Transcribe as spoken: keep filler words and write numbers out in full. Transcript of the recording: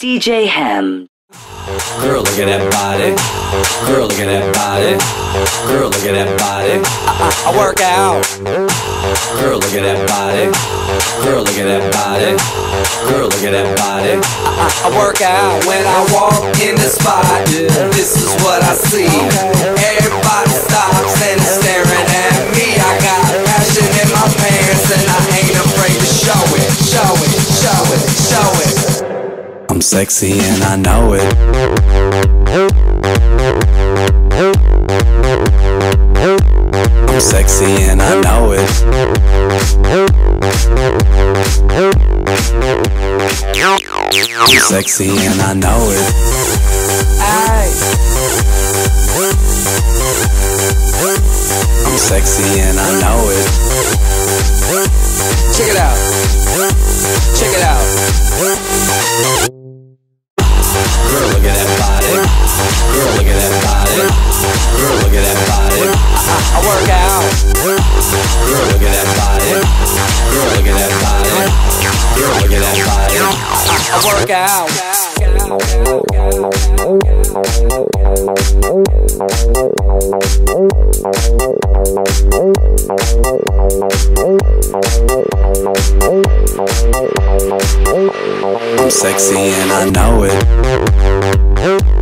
D J Ham. Girl, look at that body. Girl, look at that body. Girl, look at that body. I, I, I work out. Girl, look at that body. Girl, look at that body. Girl, look at that body. I, I, I work out when I walk in the spot. This is what I see. Everybody stops and is staring at me. I got passion in my pants and I ain't afraid to show it. Show it, show it, show it. I'm sexy and I know it. I'm sexy and I know it. I'm sexy and I know it. I'm sexy and I know it. Check it out. Check it out. Girl, look at that body. Girl, look at that body. Girl, look at that body. I, I work out. Girl, look at that body. Girl, look at that body. Girl, look at that body. I, I work out. I'm sexy and I know it.